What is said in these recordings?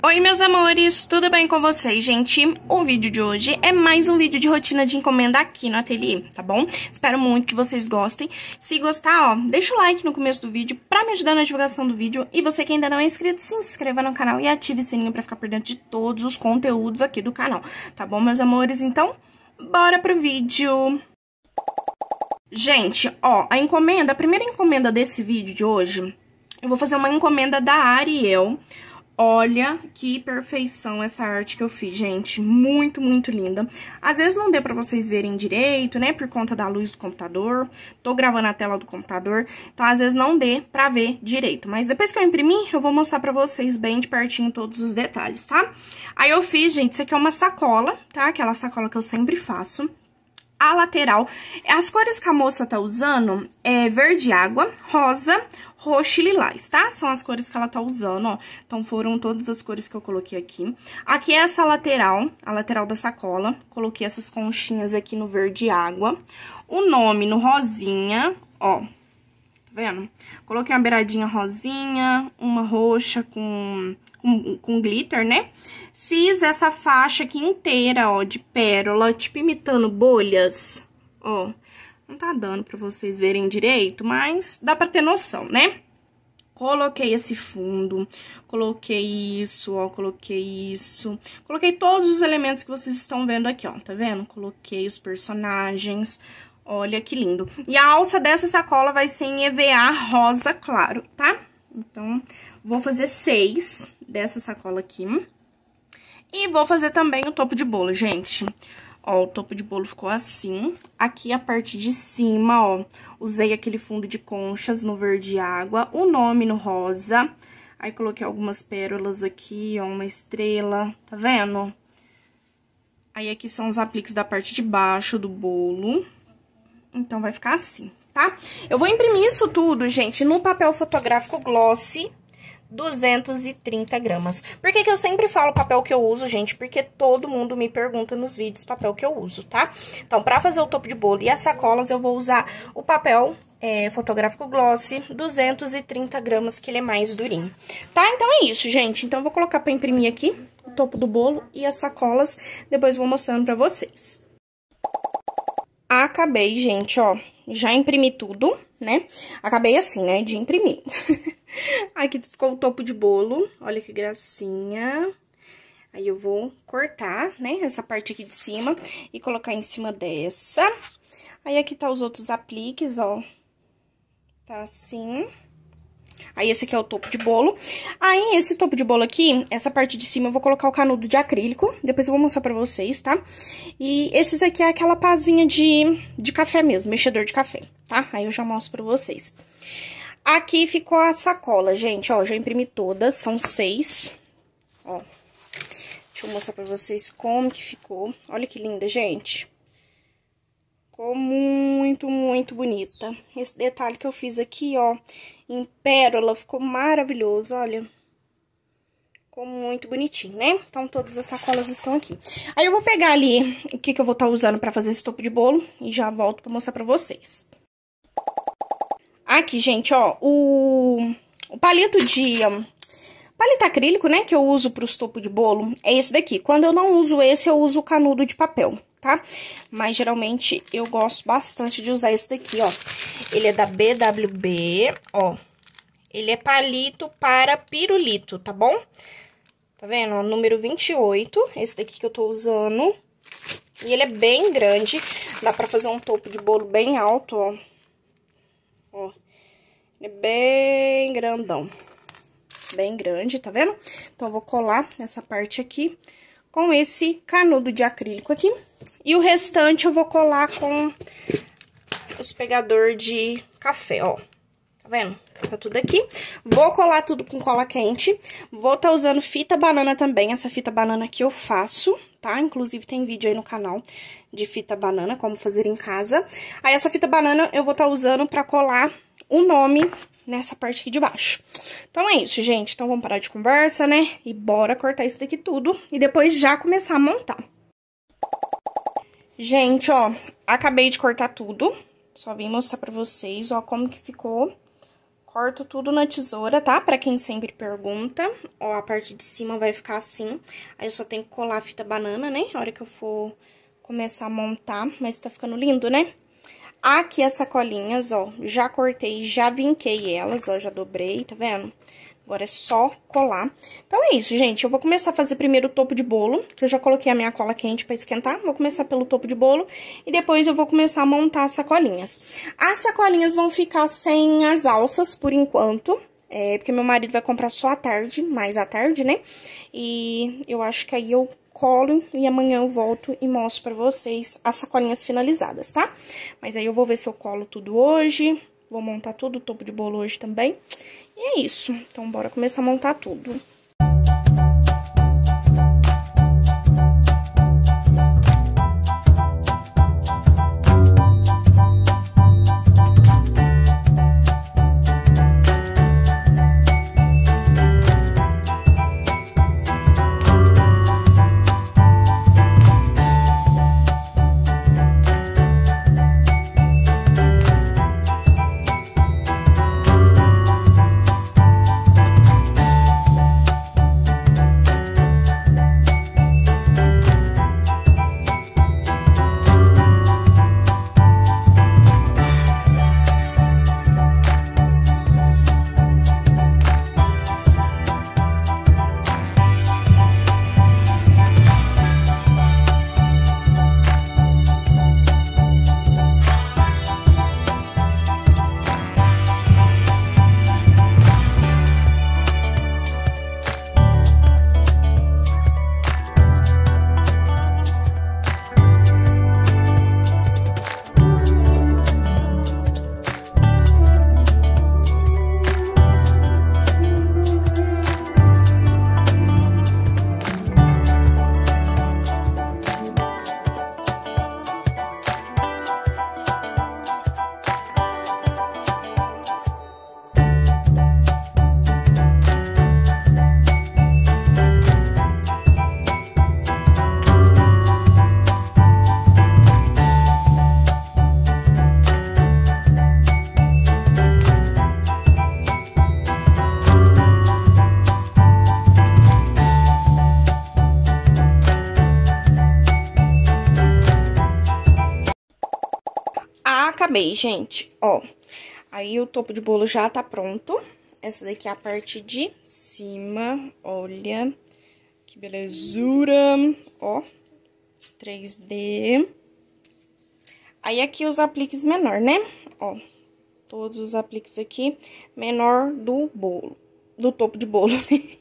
Oi, meus amores, tudo bem com vocês, gente? O vídeo de hoje é mais um vídeo de rotina de encomenda aqui no ateliê, tá bom? Espero muito que vocês gostem. Se gostar, ó, deixa o like no começo do vídeo pra me ajudar na divulgação do vídeo. E você que ainda não é inscrito, se inscreva no canal e ative o sininho pra ficar por dentro de todos os conteúdos aqui do canal, tá bom, meus amores? Então, bora pro vídeo! Gente, ó, a primeira encomenda desse vídeo de hoje, eu vou fazer uma encomenda da Ariel. Olha que perfeição essa arte que eu fiz, gente. Muito, muito linda. Às vezes não deu pra vocês verem direito, né? Por conta da luz do computador. Tô gravando a tela do computador. Então, às vezes não dê pra ver direito. Mas depois que eu imprimir, eu vou mostrar pra vocês bem de pertinho todos os detalhes, tá? Aí eu fiz, gente, isso aqui é uma sacola, tá? Aquela sacola que eu sempre faço. A lateral, as cores que a moça tá usando é verde água, rosa, roxo e lilás, tá? São as cores que ela tá usando, ó. Então, foram todas as cores que eu coloquei aqui. Aqui é essa lateral, a lateral da sacola. Coloquei essas conchinhas aqui no verde água. O nome no rosinha, ó. Tá vendo? Coloquei uma beiradinha rosinha, uma roxa com glitter, né? Fiz essa faixa aqui inteira, ó, de pérola, tipo imitando bolhas, ó. Não tá dando pra vocês verem direito, mas dá pra ter noção, né? Coloquei esse fundo, coloquei isso, ó, coloquei isso. Coloquei todos os elementos que vocês estão vendo aqui, ó, tá vendo? Coloquei os personagens, olha que lindo. E a alça dessa sacola vai ser em EVA rosa claro, tá? Então, vou fazer 6 dessa sacola aqui. E vou fazer também o topo de bolo, gente. Ó, o topo de bolo ficou assim. Aqui a parte de cima, ó, usei aquele fundo de conchas no verde água, o nome no rosa. Aí, coloquei algumas pérolas aqui, ó, uma estrela, tá vendo? Aí, aqui são os apliques da parte de baixo do bolo. Então, vai ficar assim, tá? Eu vou imprimir isso tudo, gente, no papel fotográfico glossy, 230 gramas. Por que que eu sempre falo o papel que eu uso, gente? Porque todo mundo me pergunta nos vídeos o papel que eu uso, tá? Então, pra fazer o topo de bolo e as sacolas, eu vou usar o papel fotográfico glossy, 230 gramas, que ele é mais durinho. Tá? Então, é isso, gente. Então, eu vou colocar pra imprimir aqui o topo do bolo e as sacolas. Depois, vou mostrando pra vocês. Acabei, gente, ó. Já imprimi tudo, né? Acabei assim, né? De imprimir. Aqui ficou o topo de bolo, olha que gracinha. Aí, eu vou cortar, né, essa parte aqui de cima e colocar em cima dessa. Aí, aqui tá os outros apliques, ó. Tá assim. Aí, esse aqui é o topo de bolo. Aí, esse topo de bolo aqui, essa parte de cima eu vou colocar o canudo de acrílico. Depois eu vou mostrar pra vocês, tá? E esses aqui é aquela pazinha de café mesmo, mexedor de café, tá? Aí, eu já mostro pra vocês. Aqui ficou a sacola, gente, ó, já imprimi todas, são 6, ó. Deixa eu mostrar pra vocês como que ficou. Olha que linda, gente. Ficou muito, muito bonita. Esse detalhe que eu fiz aqui, ó, em pérola, ficou maravilhoso, olha. Ficou muito bonitinho, né? Então, todas as sacolas estão aqui. Aí, eu vou pegar ali o que eu vou estar usando pra fazer esse topo de bolo e já volto pra mostrar pra vocês. Aqui, gente, ó, o palito palito acrílico, né, que eu uso pros topos de bolo, é esse daqui. Quando eu não uso esse, eu uso o canudo de papel, tá? Mas, geralmente, eu gosto bastante de usar esse daqui, ó. Ele é da BWB, ó. Ele é palito para pirulito, tá bom? Tá vendo? Ó, número 28, esse daqui que eu tô usando. E ele é bem grande, dá pra fazer um topo de bolo bem alto, ó. Ó, ele é bem grandão, bem grande, tá vendo? Então, eu vou colar essa parte aqui com esse canudo de acrílico aqui. E o restante eu vou colar com os pegador de café, ó. Tá vendo? Tá tudo aqui. Vou colar tudo com cola quente. Vou tá usando fita banana também. Essa fita banana aqui eu faço, tá? Inclusive, tem vídeo aí no canal de fita banana, como fazer em casa. Aí, essa fita banana eu vou tá usando pra colar o nome nessa parte aqui de baixo. Então, é isso, gente. Então, vamos parar de conversa, né? E bora cortar isso daqui tudo e depois já começar a montar. Gente, ó, acabei de cortar tudo. Só vim mostrar pra vocês, ó, como que ficou Corto tudo na tesoura, tá? Pra quem sempre pergunta. Ó, a parte de cima vai ficar assim. Aí eu só tenho que colar a fita banana, né? A hora que eu for começar a montar. Mas tá ficando lindo, né? Aqui as sacolinhas, ó, já cortei, já vinquei elas, ó, já dobrei, tá vendo? Agora é só colar. Então é isso, gente. Eu vou começar a fazer primeiro o topo de bolo, que eu já coloquei a minha cola quente pra esquentar. Vou começar pelo topo de bolo e depois eu vou começar a montar as sacolinhas. As sacolinhas vão ficar sem as alças por enquanto, porque meu marido vai comprar só à tarde, mais à tarde, né? E eu acho que aí eu colo e amanhã eu volto e mostro pra vocês as sacolinhas finalizadas, tá? Mas aí eu vou ver se eu colo tudo hoje, vou montar tudo o topo de bolo hoje também. E é isso, então bora começar a montar tudo. Acabei, gente, ó. Aí o topo de bolo já tá pronto. Essa daqui é a parte de cima, olha. Que belezura, ó. 3D. Aí aqui os apliques menor, né? Ó, todos os apliques aqui menor do bolo. Do topo de bolo.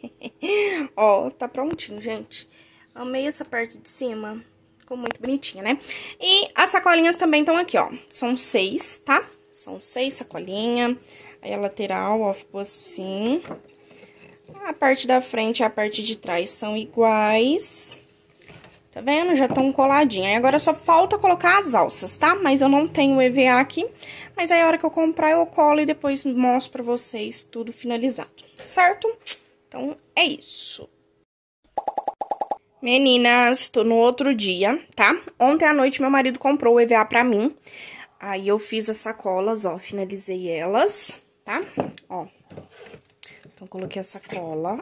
Ó, tá prontinho, gente. Amei essa parte de cima. Ficou muito bonitinha, né? E as sacolinhas também estão aqui, ó. São 6, tá? São 6 sacolinhas. Aí a lateral, ó, ficou assim. A parte da frente e a parte de trás são iguais. Tá vendo? Já estão coladinhas. Aí agora só falta colocar as alças, tá? Mas eu não tenho EVA aqui. Mas aí a hora que eu comprar eu colo e depois mostro pra vocês tudo finalizado, certo? Então, é isso. Meninas, tô no outro dia, tá? Ontem à noite meu marido comprou o EVA pra mim. Aí eu fiz as sacolas, ó, finalizei elas, tá? Ó. Então, coloquei a sacola,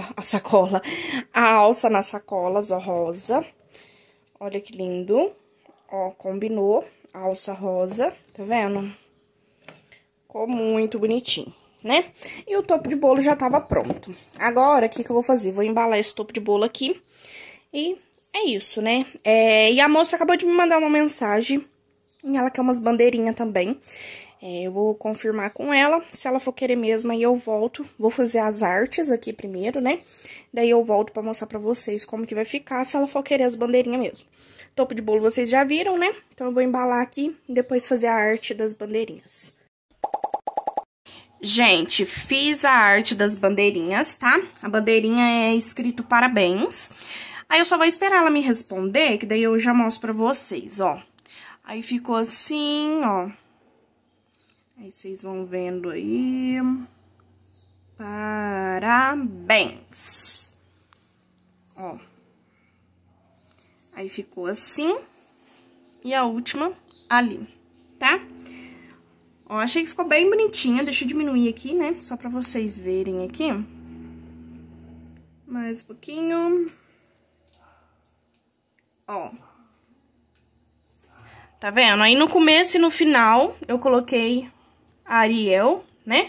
a alça nas sacolas, ó, rosa. Olha que lindo. Ó, combinou a alça rosa, tá vendo? Ficou muito bonitinho, né? E o topo de bolo já tava pronto. Agora, o que que eu vou fazer? Vou embalar esse topo de bolo aqui. E é isso, né? E a moça acabou de me mandar uma mensagem. E ela quer umas bandeirinhas também. Eu vou confirmar com ela. Se ela for querer mesmo, aí eu volto. Vou fazer as artes aqui primeiro, né? Daí eu volto pra mostrar pra vocês como que vai ficar, se ela for querer as bandeirinhas mesmo. Topo de bolo vocês já viram, né? Então eu vou embalar aqui e depois fazer a arte das bandeirinhas. Gente, fiz a arte das bandeirinhas, tá? A bandeirinha é escrito parabéns. Aí eu só vou esperar ela me responder, que daí eu já mostro pra vocês, ó. Aí ficou assim, ó. Aí vocês vão vendo aí. Parabéns. Ó. Aí ficou assim. E a última ali, tá? Ó, achei que ficou bem bonitinha. Deixa eu diminuir aqui, né? Só pra vocês verem aqui. Mais um pouquinho. Ó. Tá vendo? Aí no começo e no final eu coloquei a Ariel, né?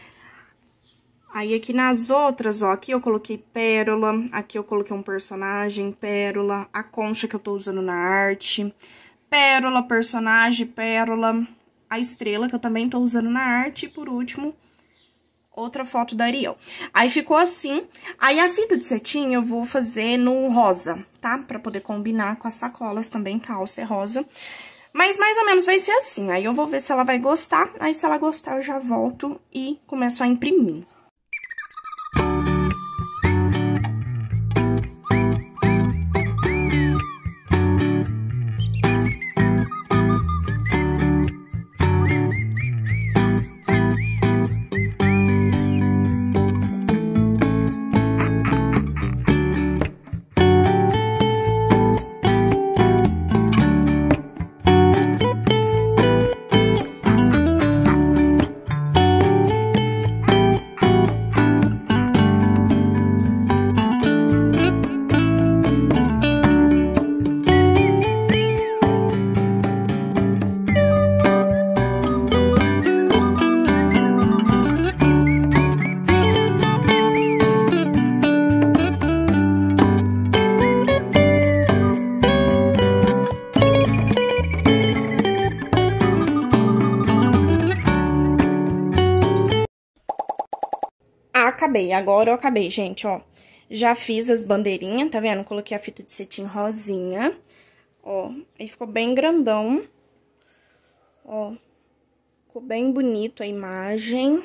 Aí aqui nas outras, ó, aqui eu coloquei pérola, aqui eu coloquei um personagem, pérola, a concha que eu tô usando na arte, pérola, personagem, pérola, a estrela que eu também tô usando na arte e por último, outra foto da Ariel. Aí ficou assim, aí a fita de cetim eu vou fazer no rosa, tá? Pra poder combinar com as sacolas também, calça é rosa. Mas mais ou menos vai ser assim, aí eu vou ver se ela vai gostar, aí se ela gostar eu já volto e começo a imprimir. Agora eu acabei, gente, ó. Já fiz as bandeirinhas, tá vendo? Coloquei a fita de cetim rosinha, ó. Aí ficou bem grandão, ó. Ficou bem bonito a imagem.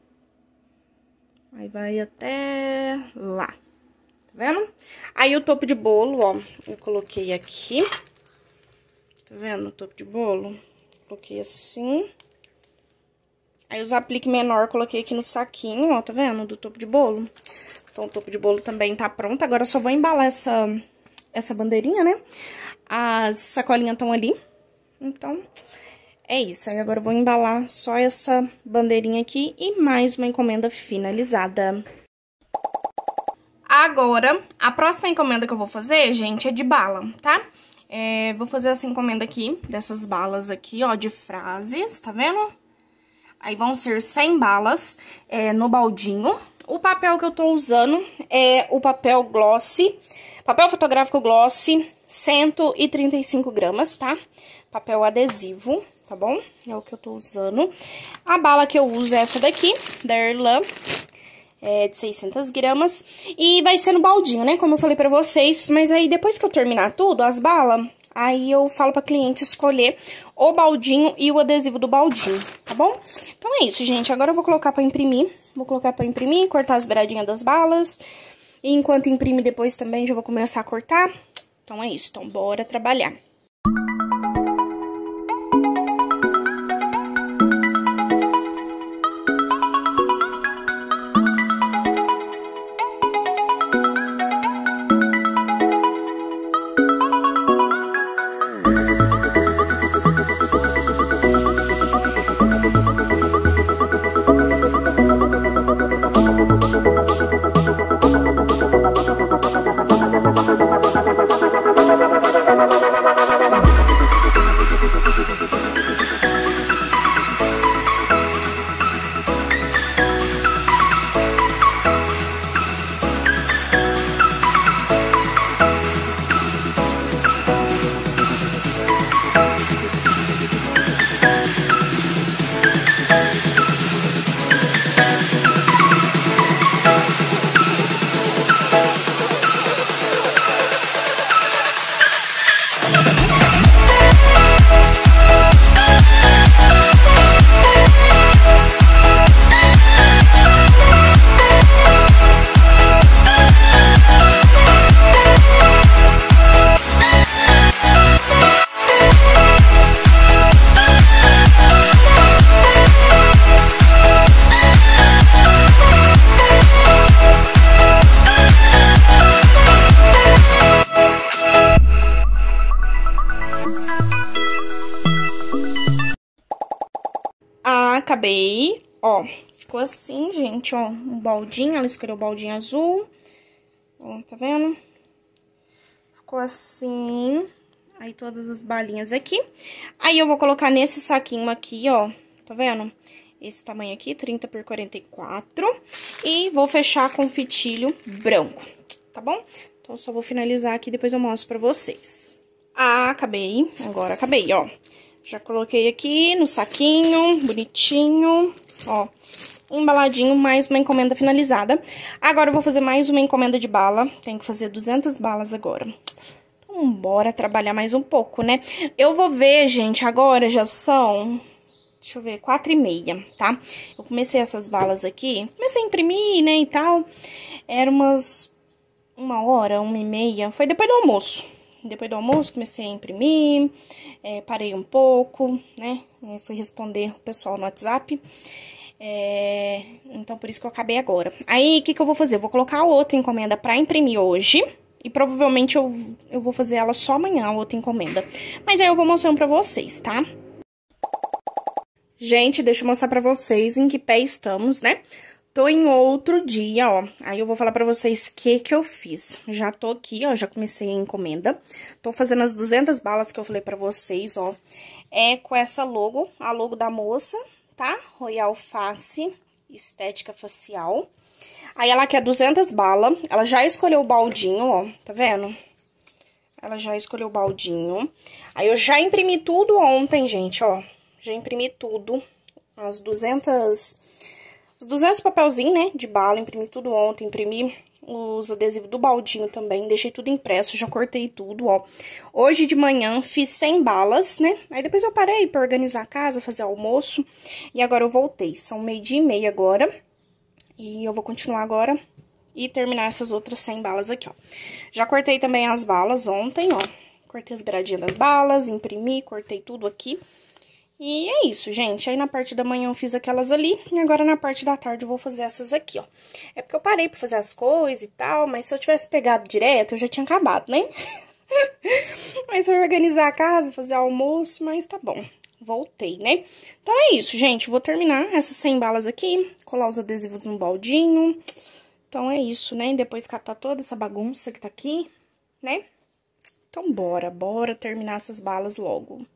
Aí vai até lá, tá vendo? Aí o topo de bolo, ó, eu coloquei aqui. Tá vendo o topo de bolo? Coloquei assim. Aí os apliques menor coloquei aqui no saquinho, ó, tá vendo? Do topo de bolo. Então, o topo de bolo também tá pronto. Agora eu só vou embalar essa bandeirinha, né? As sacolinhas estão ali. Então, é isso. Aí agora eu vou embalar só essa bandeirinha aqui e mais uma encomenda finalizada. Agora, a próxima encomenda que eu vou fazer, gente, é de bala, tá? Vou fazer essa encomenda aqui, dessas balas aqui, ó, de frases, tá vendo? Aí vão ser 100 balas no baldinho. O papel que eu tô usando é o papel glossy, papel fotográfico glossy, 135 gramas, tá? Papel adesivo, tá bom? É o que eu tô usando. A bala que eu uso é essa daqui, da Erlan, de 600 gramas. E vai ser no baldinho, né? Como eu falei pra vocês. Mas aí, depois que eu terminar tudo, as balas, aí eu falo pra cliente escolher o baldinho e o adesivo do baldinho, tá bom? Então é isso, gente. Agora eu vou colocar pra imprimir. Vou colocar pra imprimir, cortar as beiradinhas das balas. E enquanto imprime depois também, já vou começar a cortar. Então é isso. Então bora trabalhar. Acabei, ó, ficou assim, gente, ó, um baldinho, ela escolheu o baldinho azul, ó, tá vendo? Ficou assim, aí todas as balinhas aqui. Aí eu vou colocar nesse saquinho aqui, ó, tá vendo? Esse tamanho aqui, 30 por 44, e vou fechar com fitilho branco, tá bom? Então, eu só vou finalizar aqui, depois eu mostro pra vocês. Acabei, agora acabei, ó. Já coloquei aqui no saquinho, bonitinho, ó, embaladinho, mais uma encomenda finalizada. Agora eu vou fazer mais uma encomenda de bala, tenho que fazer 200 balas agora. Então, bora trabalhar mais um pouco, né? Eu vou ver, gente, agora já são, deixa eu ver, 4h30, tá? Eu comecei essas balas aqui, comecei a imprimir, né, e tal, era umas 1h, 1h30, foi depois do almoço. Depois do almoço, comecei a imprimir, parei um pouco, né? Fui responder o pessoal no WhatsApp. Então, por isso que eu acabei agora. Aí, o que eu vou fazer? Eu vou colocar outra encomenda pra imprimir hoje. E provavelmente eu vou fazer ela só amanhã, a outra encomenda. Mas aí eu vou mostrando pra vocês, tá? Gente, deixa eu mostrar pra vocês em que pé estamos, né? Tô em outro dia, ó, aí eu vou falar pra vocês o que eu fiz. Já tô aqui, ó, já comecei a encomenda. Tô fazendo as 200 balas que eu falei pra vocês, ó. É com essa logo, a logo da moça, tá? Royal Face, estética facial. Aí ela quer 200 balas, ela já escolheu o baldinho, ó, tá vendo? Ela já escolheu o baldinho. Aí eu já imprimi tudo ontem, gente, ó. Já imprimi tudo, as 200 papelzinhos, né, de bala, imprimi tudo ontem, imprimi os adesivos do baldinho também, deixei tudo impresso, já cortei tudo, ó. Hoje de manhã fiz 100 balas, né, aí depois eu parei pra organizar a casa, fazer almoço, e agora eu voltei. São 12h30 agora, e eu vou continuar agora e terminar essas outras 100 balas aqui, ó. Já cortei também as balas ontem, ó, cortei as beiradinhas das balas, imprimi, cortei tudo aqui. E é isso, gente. Aí, na parte da manhã eu fiz aquelas ali, e agora na parte da tarde eu vou fazer essas aqui, ó. É porque eu parei pra fazer as coisas e tal, mas se eu tivesse pegado direto, eu já tinha acabado, né? Mas eu organizar a casa, fazer almoço, mas tá bom. Voltei, né? Então, é isso, gente. Vou terminar essas 100 balas aqui, colar os adesivos no baldinho. Então, é isso, né? Depois catar toda essa bagunça que tá aqui, né? Então, bora terminar essas balas logo.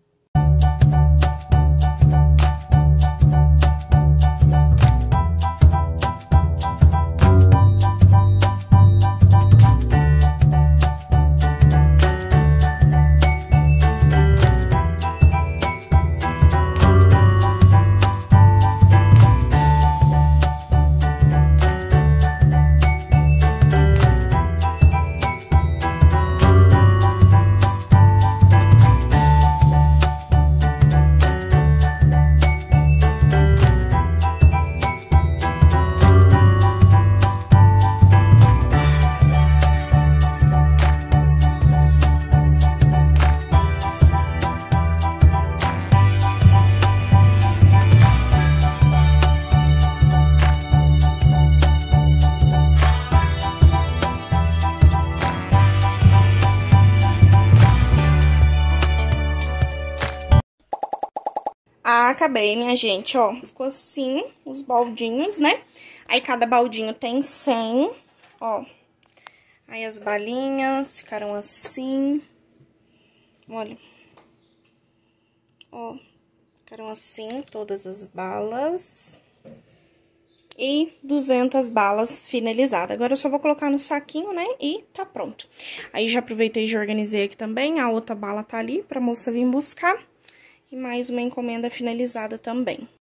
Acabei, minha gente, ó, ficou assim, os baldinhos, né? Aí, cada baldinho tem 100, ó. Aí, as balinhas ficaram assim, olha. Ó, ficaram assim, todas as balas. E 200 balas finalizadas. Agora, eu só vou colocar no saquinho, né? E tá pronto. Aí, já aproveitei e já organizei aqui também, a outra bala tá ali pra moça vir buscar. E mais uma encomenda finalizada também.